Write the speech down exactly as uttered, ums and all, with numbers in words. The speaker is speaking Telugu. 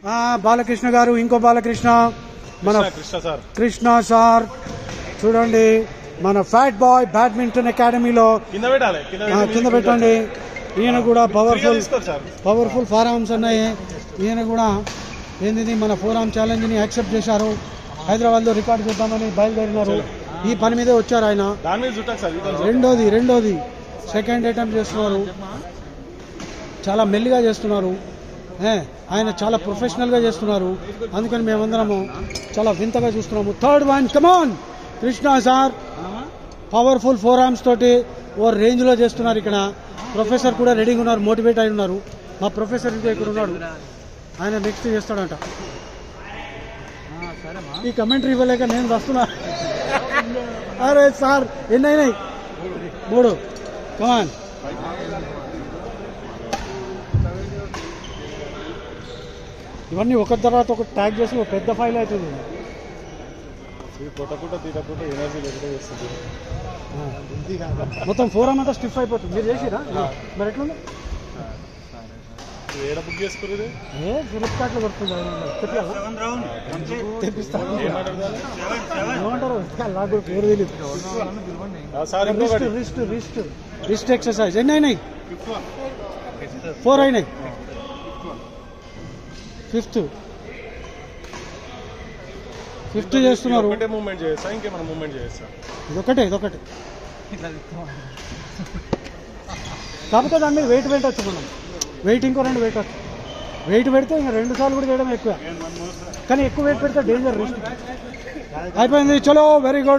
బాలకృష్ణ గారు, ఇంకో బాలకృష్ణ, మన కృష్ణ సార్ చూడండి, మన ఫ్యాట్ బాయ్ బ్యాడ్మింటన్ అకాడమీలో కింద పెట్టండి. ఈయన కూడా పవర్ఫుల్ పవర్ఫుల్ ఫోర్ ఆర్మ్స్ ఉన్నాయి. ఈయన కూడా ఏంది మన ఫోర్ ఆర్మ్ ఛాలెంజ్ ని యాక్సెప్ట్ చేశారు. హైదరాబాద్ లో రికార్డు చేద్దామని బయలుదేరినారు. ఈ పని మీదే వచ్చారు ఆయన. రెండోది రెండోది సెకండ్ అటెంప్ట్ చేస్తున్నారు. చాలా మెల్లిగా చేస్తున్నారు. ఆయన చాలా ప్రొఫెషనల్ గా చేస్తున్నారు. అందుకని మేమందరము చాలా వింతగా చూస్తున్నాము. Third one, come on Krishna sir, powerful four arms తోటి ఓ రేంజ్ లో చేస్తున్నారు. ఇక్కడ ప్రొఫెసర్ కూడా రెడీగా ఉన్నారు, మోటివేట్ అయి ఉన్నారు. మా ప్రొఫెసర్ ఇంకా ఇక్కడ ఉన్నాడు, ఆయన నెక్స్ట్ చేస్తాడంట. ఈ కమెంటరీ ఇవ్వలేక నేను వస్తున్నా. అరే సార్ ఎన్ని అయినాయి? మూడు. కమాన్. ఇవన్నీ ఒక తర్వాత ఒక ట్యాగ్ చేసి ఒక పెద్ద ఫైల్ అవుతుంది. మొత్తం ఫోర్ ఆర్మ్ అంతా స్టిఫ్ అయిపోతుంది. మీరు చేసిరా మరి ఎట్లుంది? ఏ ఫ్లిప్కార్ట్ లో పడుతుంది. తెప్పిస్తాను ఏమంటారు నాకు పేరు తెలియదు. రిస్ట్ రిస్ట్ రిస్ట్ ఎక్సర్సైజ్ ఎన్ని అయినాయి? ఫోర్ అయినాయి. ఫిఫ్త్ ఫిఫ్త్ చేస్తున్నారు. ఇదొకటే ఇదొకటే కాకపోతే దాని మీద వెయిట్ పెట్టచ్చు. మనం వెయిట్ ఇంకో రెండు వెయిట్ వచ్చు. వెయిట్ పెడితే ఇంకా రెండు సార్లు కూడా చేయడం ఎక్కువ, కానీ ఎక్కువ వెయిట్ పెడితే డేంజర్ రిస్క్ అయిపోయింది. చలో, వెరీ గుడ్.